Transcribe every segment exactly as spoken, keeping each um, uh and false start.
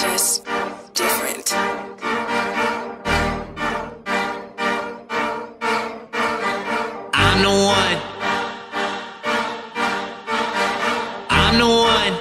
just different. I'm the one. I'm the one.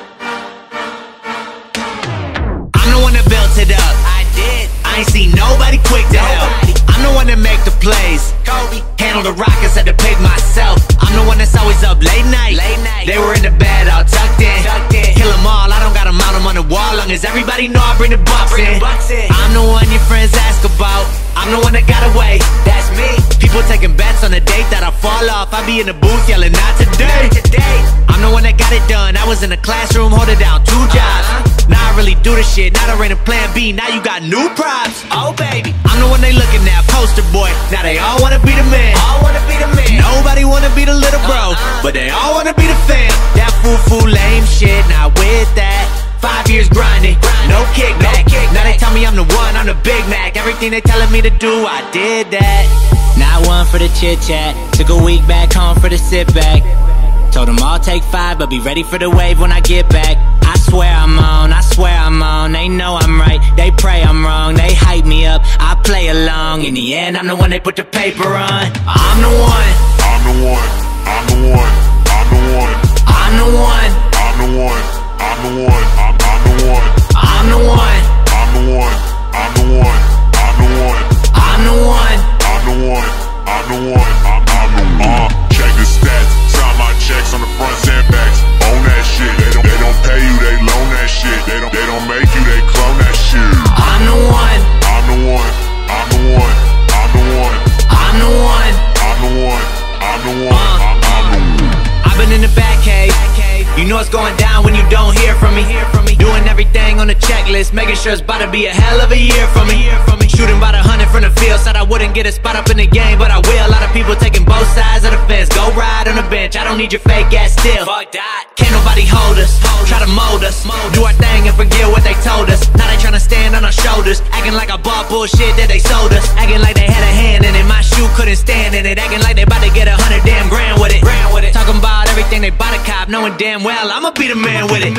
I'm the one that built it up. I did. I ain't seen nobody quick to help. I'm the one that make the plays. Kobe handle the Rockets, had to pick myself. I'm the one that's always up late night. Late night. They were in the bed all tucked in. Tucked in. Kill them all. I don't gotta mount them on the wall. Long as everybody know I bring the bucks in. in. I'm the one your friends ask about. I'm the one that got away. That's me. People taking bets on the date that I fall off. I be in the booth yelling not today. Not today. I'm the one that got it done. I was in the classroom holding down two jobs. Uh-huh. Now I really do the shit. Now I ran a plan B. Now you got new props. Oh baby, I'm the one they looking at, poster boy. Now they all wanna be the man. All wanna be the man. Nobody wanna be the little bro, uh-uh. but they all wanna be the fam. That foo-foo lame shit. Not with that. Five years grinding, no kickback. No kick now they tell me I'm the one, I'm the Big Mac. Everything they telling me to do, I did that. Not one for the chit chat. Took a week back home for the sit back. Told them I'll take five, but be ready for the wave when I get back. I swear I'm on, I swear I'm on. They know I'm right, they pray I'm wrong. They hype me up, I play along. In the end, I'm the one they put the paper on. I'm the one. I'm the one. I'm the one. I'm the one. I'm the one. I'm the one. I'm the one. I'm, I'm the one. I'm the one. I'm the one. I'm the one. I'm the one. I'm the one. I'm the one. I'm the one. I'm, I'm the one. Uh, check the stats. Sign my checks on the fronts and backs. Own that shit. They don't. They don't pay you. They loan that shit. They don't. They don't make you. They clone that shit. I'm the one. I'm the one. I'm the one. I'm the one. I'm the one. I'm the one. I'm the one. Uh, I'm, I'm the one. I've been in the back cave. You know it's going down when you don't hear from me. Doing everything on the checklist, making sure it's about to be a hell of a year for me. Shooting about a hundred from the field, said I wouldn't get a spot up in the game, but I will. A lot of people taking both sides of the fence. Go ride on the bench, I don't need your fake ass still. Fuck that. Can't nobody hold us, try to mold us. Do our thing and forget what they told us. Now they tryna stand on our shoulders, acting like I bought bullshit that they sold us. Acting like they had a hand in it, my shoe couldn't stand in it. Acting like they about to get a hundred damn grand with it. Talking about everything they bought a cop, knowing damn well I'ma be the man with it.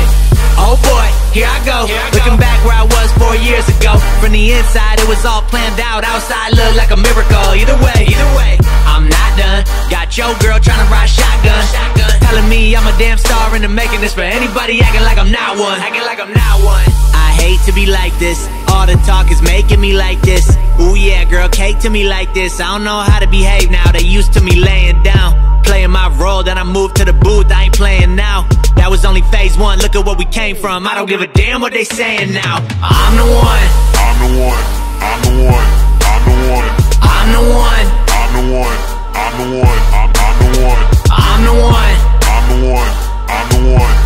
Oh boy, here I go. Here I Looking go. back where I was four years ago. From the inside, it was all planned out. Outside, looked like a miracle. Either way, either way, I'm not done. Got your girl trying to ride shotgun. shotgun. Telling me I'm a damn star in the making. This for anybody acting like I'm not one. Acting like I'm not one. I hate to be like this. All the talk is making me like this. Ooh yeah, girl, cake to me like this. I don't know how to behave now. They used to me laying down, playing my role. Then I moved to the booth. I ain't playing now. That was only phase one, look at where we came from. I don't give a damn what they saying now. I'm the one. I'm the one. I'm the one. I'm the one. I'm the one. I'm the one. I'm the one. I'm, I'm the one. I'm the one. I'm the one. I'm the one.